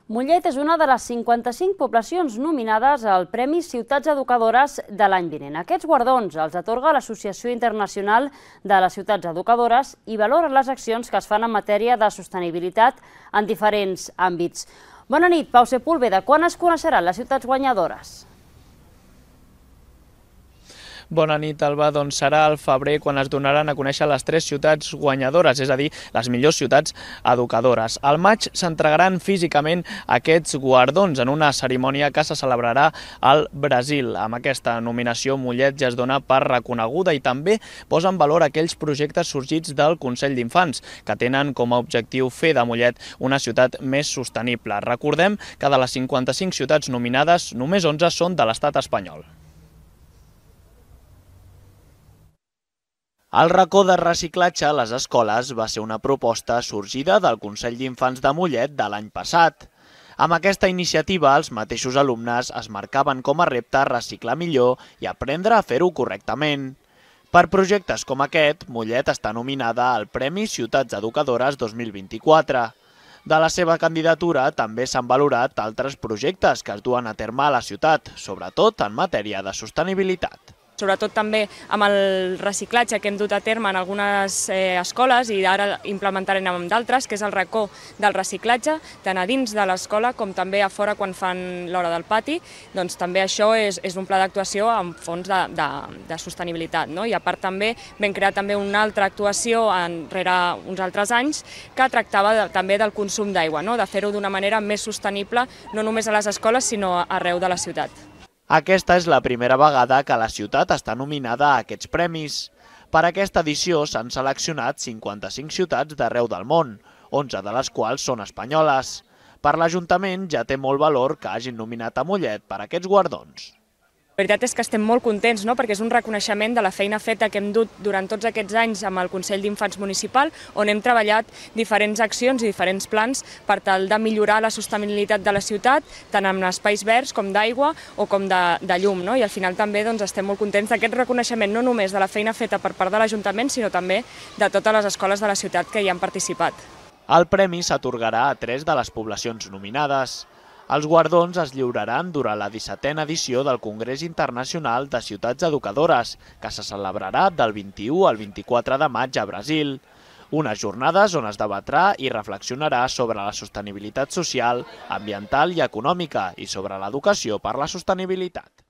Mollet és una de les 55 poblacions nominades al Premi Ciutats Educadores de l'any vinent. Aquests guardons els atorga l'Associació Internacional de les Ciutats Educadores i valoren les accions que es fan en matèria de sostenibilitat en diferents àmbits. Bona nit, Pau Sepúlveda. Quan es coneixeran les ciutats guanyadores? Bona nit, Alba. Doncs serà al febrer quan es donaran a conèixer les 3 ciutats guanyadores, és a dir, les millors ciutats educadores. Al maig s'entregaran físicament aquests guardons en una cerimònia que se celebrarà al Brasil. Amb aquesta nominació, Mollet ja es dona per reconeguda i també posa en valor aquells projectes sorgits del Consell d'Infants, que tenen com a objectiu fer de Mollet una ciutat més sostenible. Recordem que de les 55 ciutats nominades, només 11 són de l'estat espanyol. El racó de reciclatge a les escoles va ser una proposta sorgida del Consell d'Infants de Mollet de l'any passat. Amb aquesta iniciativa, els mateixos alumnes es marcaven com a repte reciclar millor i aprendre a fer-ho correctament. Per projectes com aquest, Mollet està nominada al Premi Ciutats Educadores 2024. De la seva candidatura també s'han valorat altres projectes que es duen a terme a la ciutat, sobretot en matèria de sostenibilitat. Sobretot també amb el reciclatge que hem dut a terme en algunes escoles i ara implementarem amb d'altres, que és el racó del reciclatge, tant a dins de l'escola com també a fora quan fan l'hora del pati. Doncs també això és un pla d'actuació amb fons de sostenibilitat. I a part també vam crear també una altra actuació rere uns altres anys que tractava també del consum d'aigua, de fer-ho d'una manera més sostenible, no només a les escoles sinó arreu de la ciutat. Aquesta és la primera vegada que la ciutat està nominada a aquests premis. Per aquesta edició s'han seleccionat 55 ciutats d'arreu del món, 11 de les quals són espanyoles. Per l'Ajuntament ja té molt valor que hagin nominat a Mollet per aquests guardons. La veritat és que estem molt contents, perquè és un reconeixement de la feina feta que hem dut durant tots aquests anys amb el Consell d'Infants Municipal, on hem treballat diferents accions i diferents plans per tal de millorar la sostenibilitat de la ciutat, tant amb espais verds com d'aigua o com de llum. I al final també estem molt contents d'aquest reconeixement, no només de la feina feta per part de l'Ajuntament, sinó també de totes les escoles de la ciutat que hi han participat. El premi s'atorgarà a 3 de les poblacions nominades. Els guardons es lliuraran durant la 17a edició del Congrés Internacional de Ciutats Educadores, que se celebrarà del 21 al 24 de maig a Brasil. Unes jornades on es debatrà i reflexionarà sobre la sostenibilitat social, ambiental i econòmica i sobre l'educació per la sostenibilitat.